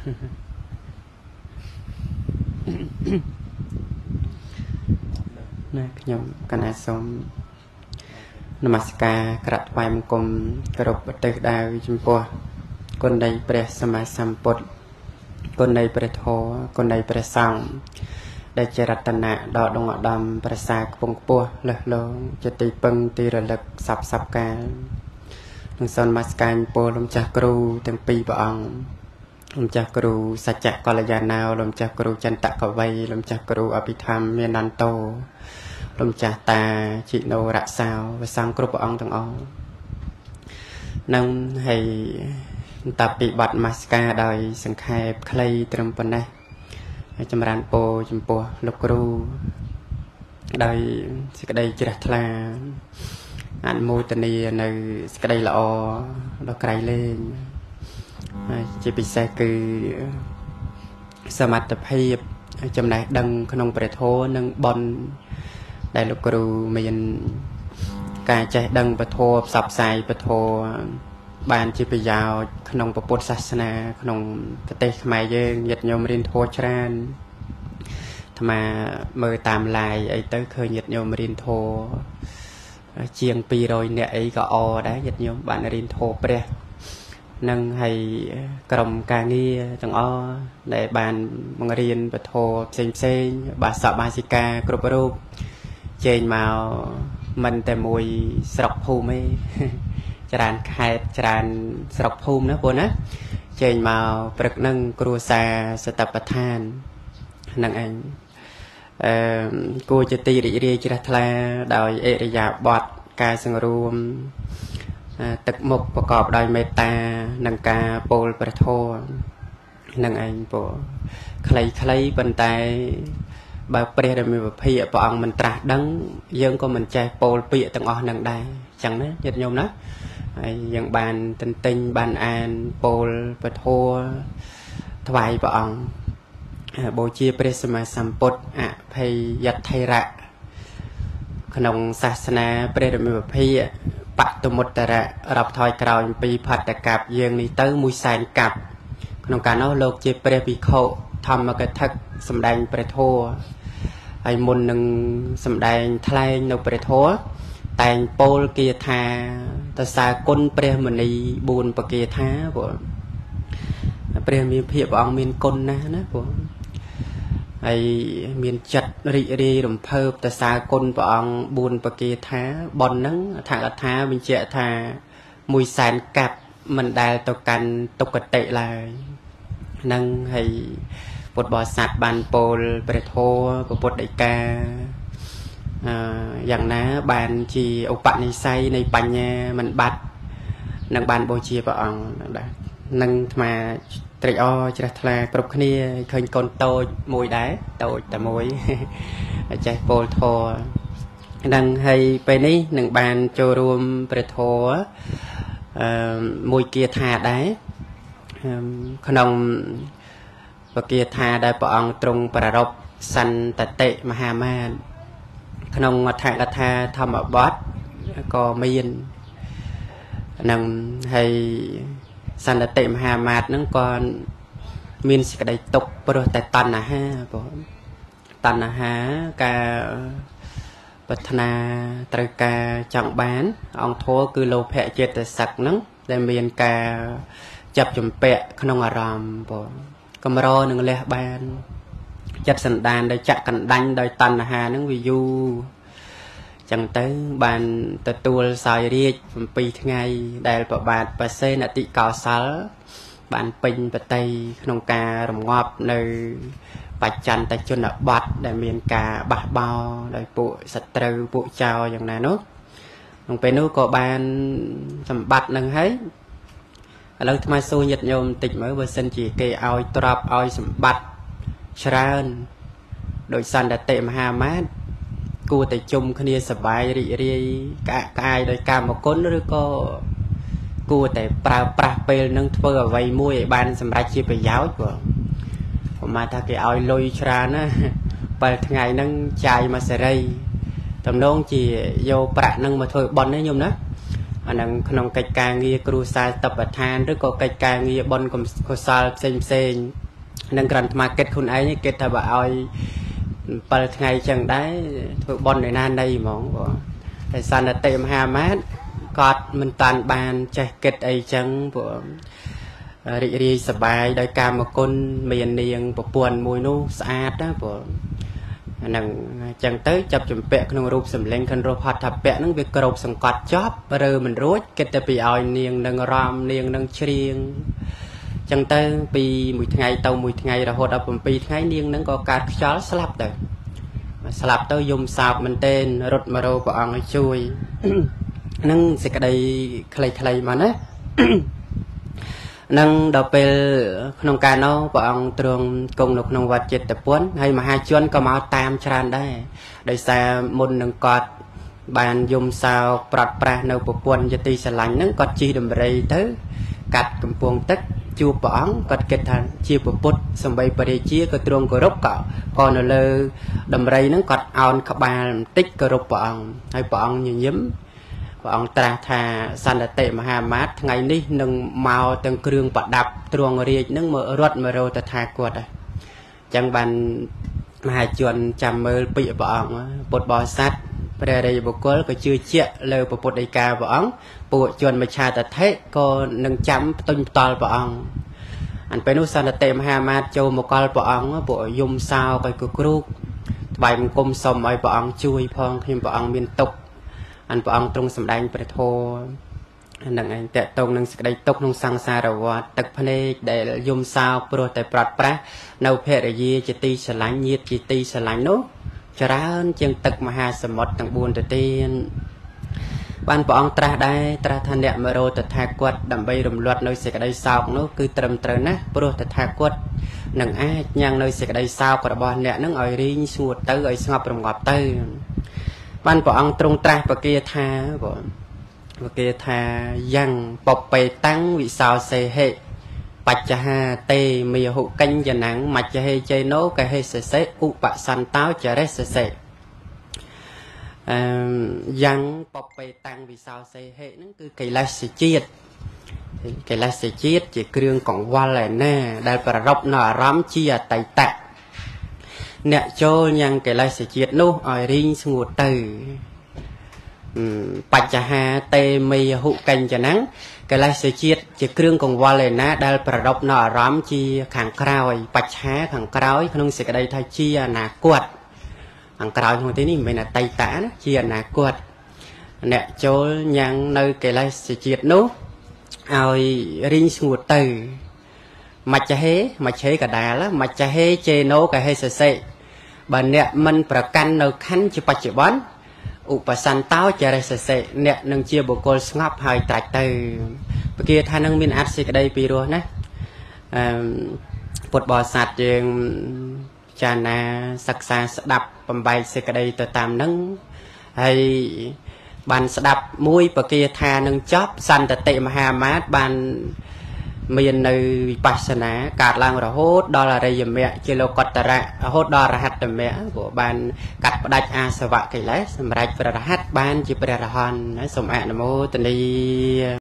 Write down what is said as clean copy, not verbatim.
นะខ្ញុំកណាសូមនមស្ការក្រាបថ្វាយបង្គំគោរពប្រទេសដាវចំពោះគុណនៃព្រះសម្មាសម្ពុទ្ធគុណនៃព្រះធម៌គុណនៃព្រះសង្ឃដែលជារតនៈដ៏ដងឧត្តមប្រសាខ្ពង់ខ្ពស់លើសលងជាទីពឹងទីរលឹកសពសពកាលនឹងសូមនមស្ការពលលោកចាស់គ្រូទាំងពីរព្រះអង្គលោកចាស់គ្រូសច្ចៈកល្យាណោលោកចាស់គ្រូចន្ទកវ័យលោកចាស់គ្រូអភិធម្មមាននន្តោលោកចាស់តាជីណូរៈសាវព្រះសង្ឃគ្រប់ព្រះអង្គទាំងអស់នឹងហើយតាពីបាត់នមស្ការដោយសង្ខេបខ្លីត្រឹមប៉ុណ្ណេះហើយចម្រើនពរចំពោះលោកគ្រូដោយសេចក្តីជ្រះថ្លាអនុមោទនានៅសេចក្តីល្អដល់ក្រៃលែងជាពិសេសគឺសមត្ថភាពចំណេះដឹងក្នុងព្រះធម៌និងបុណ្យដែលលោកគ្រូមានការចេះដឹងពធផ្សព្វផ្សាយពធបានជាប្រយោជន៍ក្នុងពុទ្ធសាសនាក្នុងប្រទេសខ្មែរយើងញាតិញោមរៀនធម៌ច្រើនអាត្មាមើលតាមឡាយអីទៅឃើញញាតិញោមរៀនធម៌ជាង200នាក់អីក៏អដែរញាតិញោមបានរៀនធម៌ព្រះនឹងហើយក្រុមការងារទាំងអស់ដែលបានបង្រៀនពធផ្សេងបាសកបាសិកាគ្រប់រូបចេញមកមិនតែមួយស្រុកភូមិទេច្រើនខេត្តច្រើនស្រុកភូមិណាបងណាចេញមកព្រឹកនឹងគ្រួសារសតបដ្ឋាននឹងឯងគួរជាទីរីករាយជ្រះថ្លាដោយអរិយាបថការសង្រួមទឹកមុខប្រកបដោយមេត្តានិងការពោលព្រះធម៌នឹងឯងពោខ្លីៗប៉ុន្តែបើព្រះរាមាភិយព្រះអង្គមិនត្រាស់ដឹងយើងក៏មិនចេះពោលពាក្យទាំងអស់នឹងដែរអញ្ចឹងណាញាតិញោមណាហើយយើងបានទន្ទិញបានអានពោលពធថ្វាយព្រះអង្គបូជាព្រះសម្មាសម្ពុទ្ធអភ័យយថេរៈក្នុងសាសនាព្រះរាមាភិយបតុមុត្តរៈរាប់ថយក្រោយពីផត្តកັບយើងនេះទៅ100,000 កັບក្នុងកាលនោះលោកជាព្រះភិក្ខុធម្មកថាសម្ដែងព្រះធម៌ហើយមុននឹងសម្ដែងថ្លែងនៅព្រះធម៌តែងពោលគាថាតសាគុណព្រះមនី4ប្រគាថាព្រោះព្រះមានភាពព្រះអង្គមានគុណណាស់ណាព្រោះហើយមានចិត្តរីករាយរំភើបតសាគុណព្រះអង្គ4ប្រគាថាប៉ុនហ្នឹងអត្ថកថាបញ្ជាក់ថា100,000 កັບមិនដែលទៅកាន់ទុគតិឡើយនឹងហើយពុទ្ធបរិស័ទបានពោលព្រះធម៌ពុទ្ធដីកាយ៉ាងណាបានជាឧបនិស្ស័យនៃបញ្ញាមិនបាត់នឹងបានបូជាព្រះអង្គដែរនឹងអាត្មាត្រេកអរជ្រះថ្លាគ្រប់គ្នាឃើញកូនតូចមួយដែរតូចតែមួយចេះពោលធម៌នឹងហើយពេលនេះនឹងបានចូលរួមព្រះធម៌មួយគាថាដែរក្នុងបគាថាដែលព្រះអង្គទ្រង់ប្រារព្ធសន្តតិមហាមាត្រក្នុងអត្ថកថាធម្មបទក៏មាននឹងហើយសន្តតិមហាមាត្រហ្នឹងក៏មានសេចក្តីទុកព្រោះតែតណ្ហាបងតណ្ហាការប្រាថ្នាត្រូវការចង់បានអង្គធម៌គឺលោភៈចេតសិកហ្នឹងដែលមានការចាប់ចម្ពាក់ក្នុងអារម្មណ៍បងកម្រនឹងលះបានចិត្តសន្តានដែលចាក់កណ្ដាញ់ដោយតណ្ហាហ្នឹងវាយូរចឹងទៅបានទទួលសោយរាជ7ថ្ងៃដែលប្របាទបសេនតិកោសលបានពេញបតីក្នុងការរងាប់នៅបច្ចន្តជនបទដែលមានការបះបោរដោយពួកសត្រូវពួកចោរយ៉ាងណានោះក្នុងពេលនោះក៏បានសម្បត្តិនឹងហើយឥឡូវថ្មសួរញាតិញោមបន្តិចមើលបើសិនជាគេឲ្យទ្រព្យឲ្យសម្បត្តិច្រើនដោយសន្តតិមហាមាត្រគួរតែជុំគ្នាសប្បាយរីករាយក្អាយដោយកាមគុណឬក៏គួរតែប្រើប្រាស់ពេលនឹងធ្វើអ្វីមួយឲ្យបានសម្រេចជាប្រយោជន៍ព្រោះប្រហែលថាគេឲ្យលុយច្រើនណា7ថ្ងៃហ្នឹងចាយមកសេរីតំណងជាយកប្រាក់ហ្នឹងមកធ្វើបន់ទេញោមណា anh đang không cách càng nghe cru sa tập ở than rất có cách càng nghe bon có sa xem đang cần marketคุณấy như kết thúc bảo bal ngày chẳng đấy thuộc bon này nan đây mong tại sao là tiệm hà mát cọt mình toàn bàn chạy kết ấy chẳng của đi sờ bài đại ca một con miền niềng một buồn mùi nu sạch đó của nàng chẳng tới chập chụp bẹក្នុងរូបសម្លេងខនរផាត់ថាបៈហ្នឹងវាក្របសង្កត់ចប់ឬមិនរួចគិតតែពីឲ្យនាងនឹងរំនាងនឹងច្រៀងចឹងទៅពីមួយថ្ងៃទៅមួយថ្ងៃរហូតដល់7ថ្ងៃនាងនឹងក៏កើតខ្យល់ស្លាប់ទៅយំសោកមែនទែនរត់មករកព្រះអង្គឲ្យជួយនឹងសេចក្តីខ្លីៗមកណានឹងដល់ពេលក្នុងការនោះព្រះអង្គទ្រង់គង់នៅក្នុងវត្តចិត្តពុនហើយមហាជនក៏មកតាមច្រើនដែរដោយសារមុននឹងគាត់បានយំសោកប្រត់ប្រាស់នៅប្រពន្ធយទីស្រឡាញ់ហ្នឹងគាត់ជិះដំរីទៅកាត់កំពង់ទឹកជួបព្រះអង្គគាត់គិតថាជាពុទ្ធសំបីបរិជាក៏ទ្រង់គោរពក៏នៅលើដំរីហ្នឹងគាត់អោនក្បាលបន្តិចគោរពព្រះអង្គហើយព្រះអង្គញញឹមព្រះអង្គត្រាស់ថាសន្តិមហាមាត្រថ្ងៃនេះនឹងមកទាំងគ្រឿងប្រដាប់ទ្រង់រាជនឹងមករត់មករោតថាគាត់ហ្នឹងអញ្ចឹងបានមហាជនចាំមើលពាក្យព្រះអង្គពុទ្ធបរិស័ទព្រះរាជបុគ្គលក៏ជឿជាក់លើពុទ្ធដីកាព្រះអង្គពួកជនមច្ឆាតថេក៏នឹងចាំផ្ទុញផ្ទាល់ព្រះអង្គអានពេលនោះសន្តិមហាមាត្រចូលមកកលព្រះអង្គពួកយំសោកឲ្យគ្រូថ្វាយបង្គំសុំឲ្យព្រះអង្គជួយផងខ្ញុំព្រះអង្គមានទុក្ខអានព្រះអង្គទ្រង់សម្ដែងព្រះធម៌នឹងឯងតេតងនឹងសេចក្តីទុក្ខក្នុងសង្សារវដ្តទឹកភ្នែកដែលយំសោកព្រោះតែប្រាត់ប្រាស់នៅភរិយាជាទីស្រឡាញ់ញាតិជាទីស្រឡាញ់នោះច្រើនជាងទឹកមហាសមុទ្រទាំង4ទៅទៀតបានព្រះអង្គត្រាស់ដែរត្រាស់ថាអ្នកមរោតថាគាត់ដើម្បីរំលត់នៅសេចក្តីសោកនោះគឺត្រឹមត្រូវណាស់ព្រោះតថាគាត់នឹងអាចញ៉ាំងនៅសេចក្តីសោករបស់អ្នកនឹងឲ្យរីងស្ងួតទៅឲ្យស្ងប់រងាប់ទៅបានព្រះអង្គទ្រង់ត្រាស់ប្រកាសថាយ៉ាងបបេតាំងវិសោសេហេបច្ចហាតេមេហុកញ្ញណាំងមច្ចហេជេណូកហេសសេឧបសន្តោចរិសសេយ៉ាងបបេតាំងវិសោសេហេហ្នឹងគឺកិលេសជាតិជាគ្រឿងកង្វល់ឯណាដែលប្ររពនៅអារម្មណ៍ជាអតីតៈអ្នកចូលញ៉ាំងកិលេសជាតិនោះឲ្យរីងស្ងួតទៅបច្ចហាតេមេហុកញ្ញណាំងកិលេសជាតិជាគ្រឿងកង្វល់ឯណាដែលប្ររពនៅអារម្មណ៍ជាខាងក្រោយបច្ឆាខាងក្រោយក្នុងសេចក្តីថាជាអនាគតខាងក្រោយក្នុងទីនេះមិនមែនអតីតៈណាជាអនាគតអ្នកចូលញ៉ាំងនៅកិលេសជាតិនោះឲ្យរីងស្ងួតទៅមច្ឆេកដាលមច្ឆហេជេណូកហេសសេបើអ្នកមិនប្រកាន់នៅខណ្ឌជាបច្ចុប្បន្នឧបសន្តោចរិសសេអ្នកនឹងជាបុគ្គលស្ងប់ហើយត្រាច់ទៅពគាថានឹងមានអត្ថសេចក្តីពីរោះណាពុទ្ធបរិស័ទយើងចារណាសិក្សាស្ដាប់បំបែកសេចក្តីទៅតាមនឹងហើយបានស្ដាប់មួយពគាថានឹងចប់សន្តិមហាមាត្របានមាននៅវិបស្សនាកើតឡើងរហូតដល់អរិយមគ្គជាលោកតរៈរហូតដល់រហត្តមគ្គព្រោះបានកាត់ផ្ដាច់អាសវៈកិលេសសម្រាប់ព្រះរហ័តបានជាព្រះរហន្តសូមអនុមោទនា